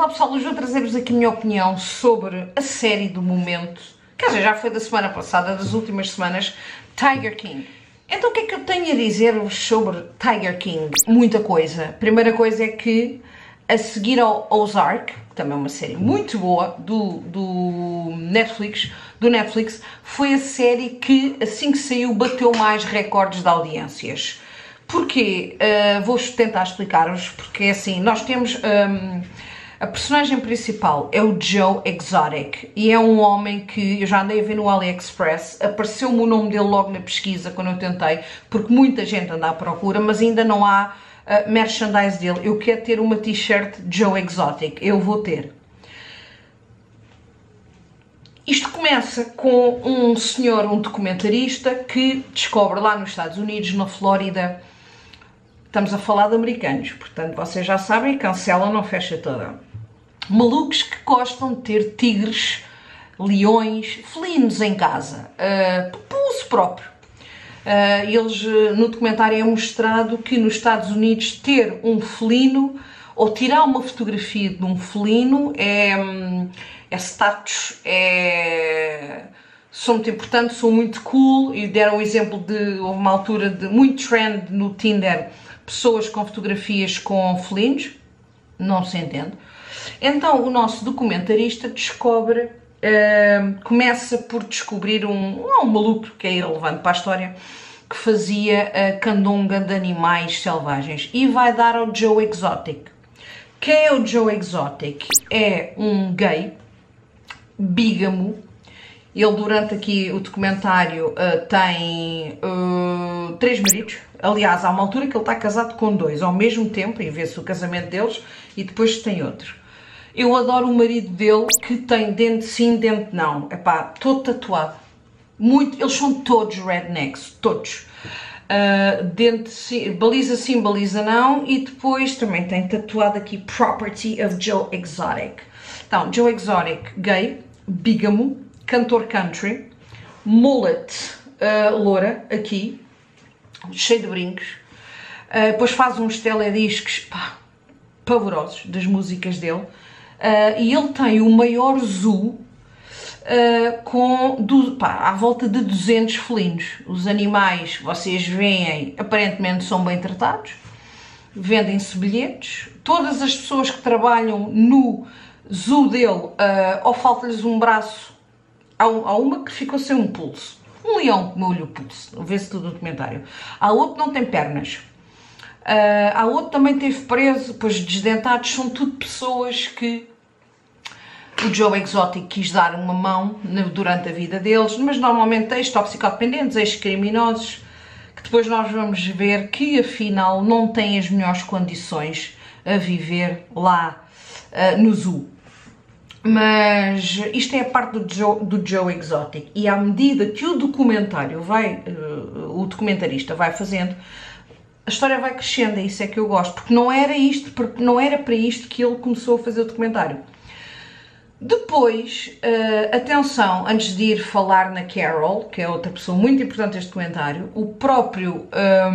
Olá pessoal, hoje vou trazer-vos aqui a minha opinião sobre a série do momento, quer dizer, já foi da semana passada, das últimas semanas, Tiger King. Então o que é que eu tenho a dizer-vos sobre Tiger King? Muita coisa. Primeira coisa é que, a seguir ao Ozark, que também é uma série muito boa do Netflix, foi a série que, assim que saiu, bateu mais recordes de audiências. Porquê? Vou tentar explicar-vos, porque é assim, nós temos... a personagem principal é o Joe Exotic e é um homem que eu já andei a ver no AliExpress, apareceu-me o nome dele logo na pesquisa quando eu tentei, porque muita gente anda à procura, mas ainda não há merchandise dele. Eu quero ter uma t-shirt Joe Exotic, eu vou ter. Isto começa com um senhor, um documentarista, que descobre lá nos Estados Unidos, na Flórida, estamos a falar de americanos, portanto vocês já sabem, cancela, não fecha toda. Malucos que gostam de ter tigres, leões, felinos em casa, por uso próprio. Eles, no documentário é mostrado que nos Estados Unidos ter um felino ou tirar uma fotografia de um felino é status, são muito importantes, são muito cool, e deram o exemplo de, houve uma altura de muito trend no Tinder, pessoas com fotografias com felinos, não se entende. Então o nosso documentarista descobre, começa por descobrir um maluco que é irrelevante para a história, que fazia a candonga de animais selvagens, e vai dar ao Joe Exotic. Quem é o Joe Exotic? É um gay, bígamo. Ele, durante aqui o documentário, tem 3 maridos. Aliás, há uma altura que ele está casado com 2 ao mesmo tempo, e vê-se o casamento deles, e depois tem outro. Eu adoro o marido dele, que tem dente sim, dente não. Epá, todo tatuado. Muito, eles são todos rednecks, todos. Dente sim, baliza sim, baliza não, e depois também tem tatuado aqui Property of Joe Exotic. Então, Joe Exotic, gay, bígamo, cantor country, mullet, loura, aqui, cheio de brincos, depois faz uns telediscos pavorosos das músicas dele, e ele tem o maior zoo à volta de 200 felinos. Os animais, vocês veem, aparentemente são bem tratados, vendem-se bilhetes, todas as pessoas que trabalham no zoo dele, ou falta-lhes um braço, há uma que ficou sem um pulso, um leão comeu-lhe o pulso, vê-se tudo no documentário. Há outro que não tem pernas, há outro que também esteve preso, pois desdentados, são tudo pessoas que o Joe Exotic quis dar uma mão durante a vida deles, mas normalmente ex-toxicodependentes, ex-criminosos, que depois nós vamos ver que afinal não têm as melhores condições a viver lá no zoo. Mas isto é a parte do Joe Exotic, e à medida que o documentarista vai fazendo, a história vai crescendo. É isso é que eu gosto, porque não era para isto que ele começou a fazer o documentário. Depois, atenção, antes de ir falar na Carol, que é outra pessoa muito importante neste documentário, o próprio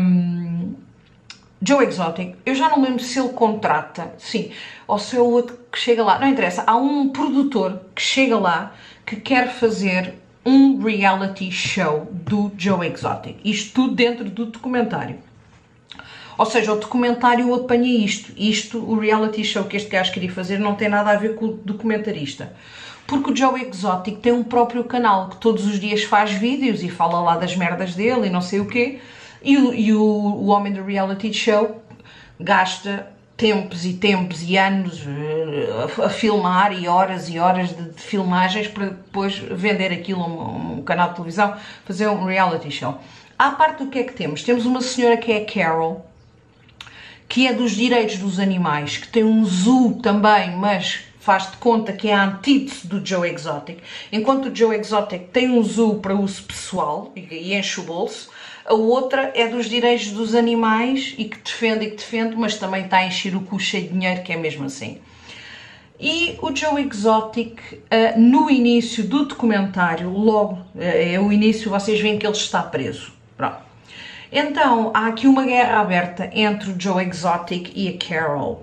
Joe Exotic, eu já não lembro se ele contrata, sim, ou se é o outro que chega lá, não interessa, há um produtor que chega lá que quer fazer um reality show do Joe Exotic, isto tudo dentro do documentário. Ou seja, o documentário apanha isto, o reality show que este gajo queria fazer não tem nada a ver com o documentarista. Porque o Joe Exotic tem um próprio canal, que todos os dias faz vídeos e fala lá das merdas dele e não sei o quê. E o homem do reality show gasta tempos e anos a filmar, e horas de filmagens, para depois vender aquilo a um canal de televisão, fazer um reality show. À parte do que é que temos? Temos uma senhora que é a Carol, que é dos direitos dos animais, que tem um zoo também, mas faz de conta que é a antítese do Joe Exotic. Enquanto o Joe Exotic tem um zoo para uso pessoal e enche o bolso, a outra é dos direitos dos animais e que defende, mas também está a encher o cu cheio de dinheiro, que é mesmo assim. E o Joe Exotic, no início do documentário, logo, é o início, vocês veem que ele está preso. Pronto. Então, há aqui uma guerra aberta entre o Joe Exotic e a Carol.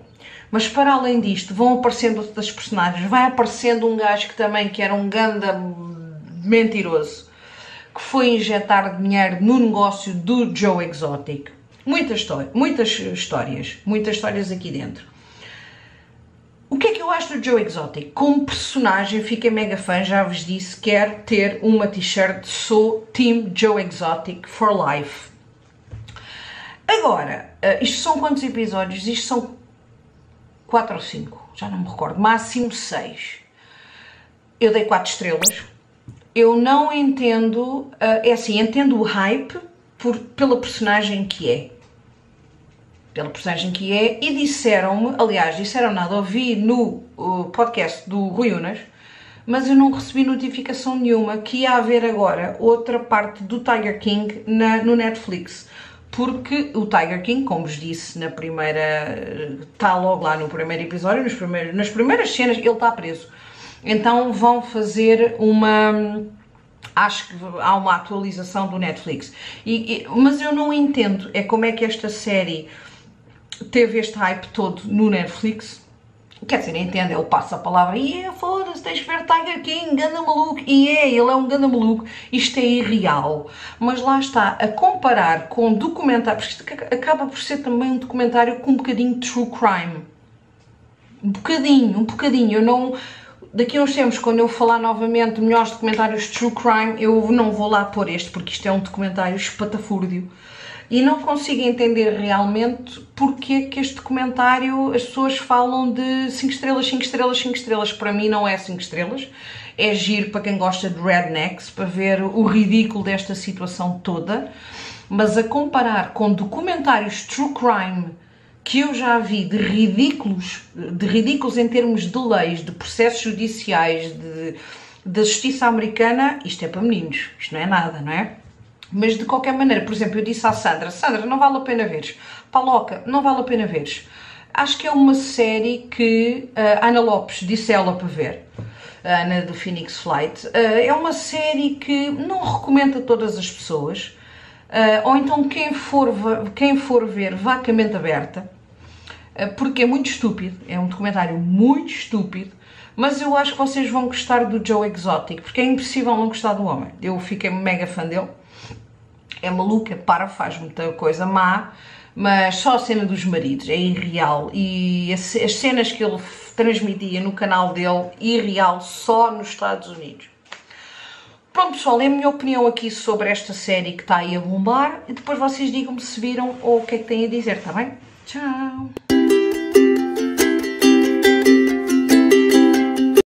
Mas para além disto, vão aparecendo outras personagens. Vai aparecendo um gajo que era um ganda mentiroso, que foi injetar dinheiro no negócio do Joe Exotic. Muitas histórias aqui dentro. O que é que eu acho do Joe Exotic? Como personagem, fiquei mega fã, já vos disse, quero ter uma t-shirt, sou Team Joe Exotic for life. Agora, isto são quantos episódios? Isto são 4 ou 5, já não me recordo, máximo 6. Eu dei 4 estrelas. Eu não entendo, é assim, entendo o hype pela personagem que é. E disseram-me, aliás, disseram nada, ouvi no podcast do Rui Unas, mas eu não recebi notificação nenhuma que ia haver agora outra parte do Tiger King no Netflix. Porque o Tiger King, como vos disse na primeira, está logo lá no primeiro episódio, nas primeiras cenas, ele está preso. Então vão fazer acho que há uma atualização do Netflix. Mas eu não entendo, é como é que esta série teve este hype todo no Netflix. Quer dizer, entende, ele passa a palavra e foda-se, tens que ver Tiger King, ganda maluco, ele é um ganda maluco, isto é irreal. Mas lá está, a comparar com documentário, porque isto acaba por ser também um documentário com um bocadinho de true crime. Um bocadinho, eu não... Daqui a uns tempos, quando eu falar novamente de melhores documentários de true crime, eu não vou lá pôr este, porque isto é um documentário espatafúrdio. E não consigo entender realmente porque que este documentário, as pessoas falam de 5 estrelas, 5 estrelas, 5 estrelas. Para mim não é 5 estrelas, é giro para quem gosta de rednecks, para ver o ridículo desta situação toda. Mas a comparar com documentários true crime que eu já vi de ridículos em termos de leis, de processos judiciais, da justiça americana, isto é para meninos, isto não é nada, não é? Mas de qualquer maneira, por exemplo, eu disse à Sandra, não vale a pena veres. Paloca, não vale a pena veres. Acho que é uma série que a Ana Lopes disse ela para ver, a Ana do Phoenix Flight. É uma série que não recomendo a todas as pessoas, ou então quem for ver, vá com a mente aberta, porque é muito estúpido, é um documentário muito estúpido, mas eu acho que vocês vão gostar do Joe Exotic, porque é impossível não gostar do homem. Eu fiquei mega fã dele. É maluca, faz muita coisa má, mas só a cena dos maridos é irreal, e as cenas que ele transmitia no canal dele, irreal, só nos Estados Unidos. Pronto pessoal, é a minha opinião aqui sobre esta série que está aí a bombar, e depois vocês digam-me se viram ou o que é que têm a dizer, está bem? Tchau!